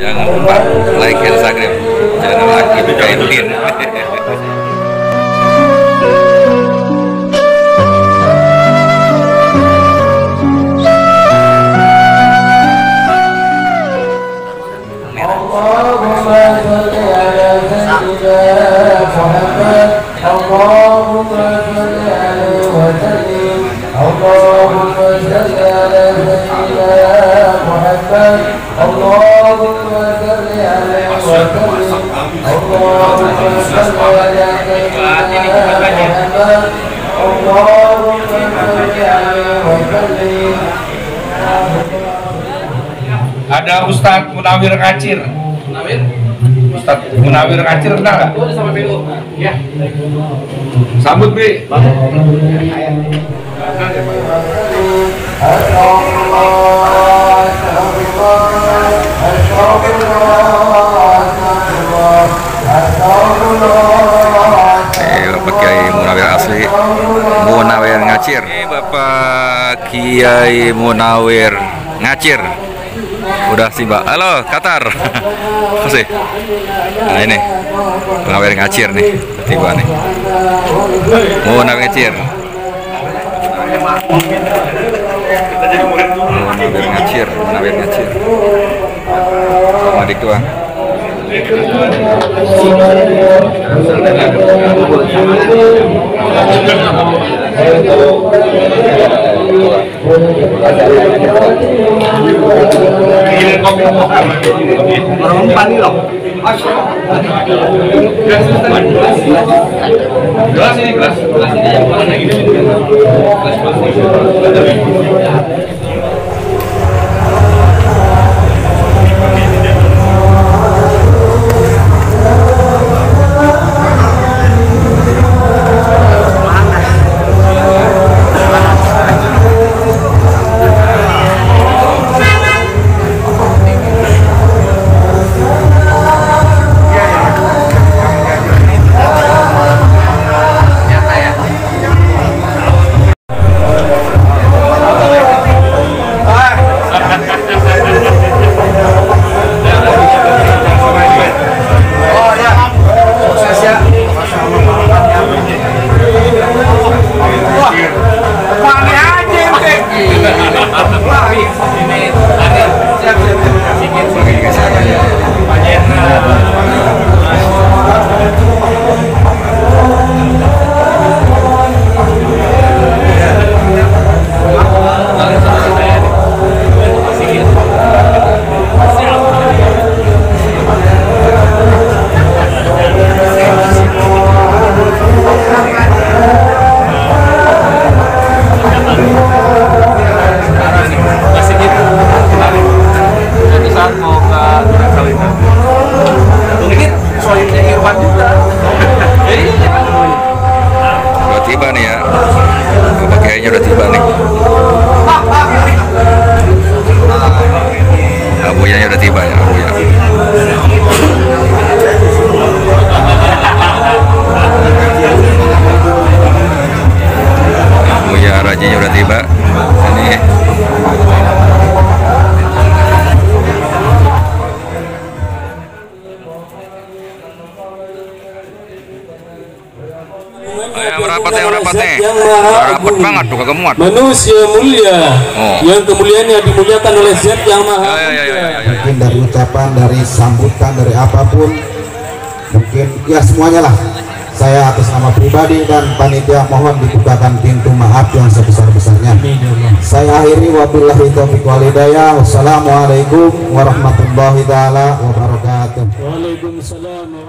Jangan lupa like Instagram channel Akib Kaidin. Ada Ustadz Munawir Ngacir. Ustadz Munawir Ngacir kenal nggak? Ya. Sambut Bi. Bapak Kiai Munawir asli, Munawir Ngacir. Bapak Kiai Munawir Ngacir udah tiba. Halo Qatar. Masih. Nah ini Munawir Ngacir nih tiba nih. Munawir Ngacir. Munawir Ngacir, Munawir Ngacir. Sama adik tua. Gelas ini gelas yang mana ini? Udah tiba nih ya, Bapak Kiainya udah tiba nih. Abuyanya udah tiba ya, Abuya. Abuya Rajinya udah tiba. Ini merapat nih. Rapat banget tuh, kagak muat. Manusia mulia yang kemuliaannya dimuliakan oleh Zat yang Maha. Mungkin dari ucapan, dari sambutan, dari apapun, mungkin ya semuanya lah. Saya atas nama pribadi dan panitia mohon dibukakan pintu maaf yang sebesar-besarnya. Saya akhiri wabillahi taufiq wal hidayah. Wassalamualaikum warahmatullahi taala wabarakatuh. Waalaikumsalam.